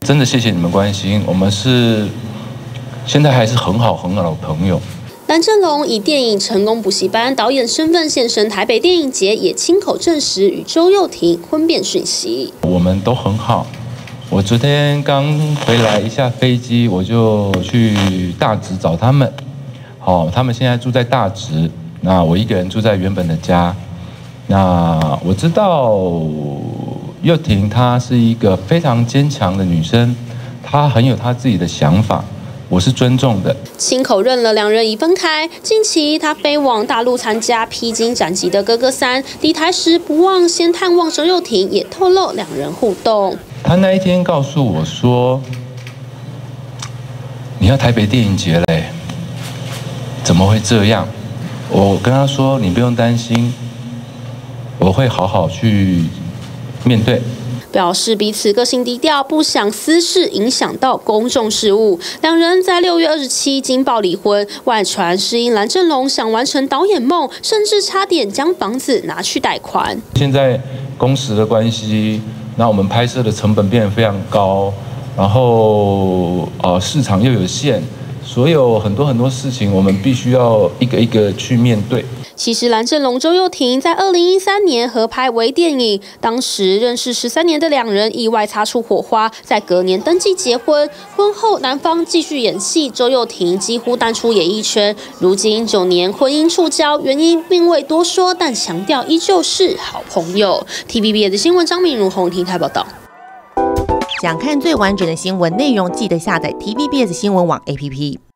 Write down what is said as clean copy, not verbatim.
真的谢谢你们关心，我们是现在还是很好的朋友。 蓝正龙以电影《成功补习班》导演身份现身台北电影节，也亲口证实与周幼婷婚变讯息。 我们都很好。我昨天刚回来一下飞机，我就去大直找他们。他们现在住在大直，那我一个人住在原本的家。那我知道幼婷她是一个非常坚强的女生，她很有她自己的想法。我是尊重的， 亲口认了两人已分开。近期他飞往大陆参加披荆斩棘的哥哥3，抵台时不忘先探望周幼婷，也透露两人互动。 他那一天告诉我说：“你要台北电影节嘞，怎么会这样？”我跟他说：“你不用担心，我会好好去面对。” 表示彼此个性低调，不想私事影响到公众事务。两人在6月27惊爆离婚，外传是因蓝正龙想完成导演梦，甚至差点将房子拿去贷款。 现在工时的关系，那我们拍摄的成本变得非常高，然后市场又有限，所有很多事情我们必须要一个一个去面对。 其实蓝正龙、周幼婷在2013年合拍微电影，当时认识13年的两人意外擦出火花，在隔年登记结婚。婚后男方继续演戏，周幼婷几乎淡出演艺圈。如今9年婚姻触礁，原因并未多说，但强调依旧是好朋友。TVBS 的新闻张敏如宏庭台报道。 想看最完整的新闻内容，记得下载TVBS 新闻网 APP。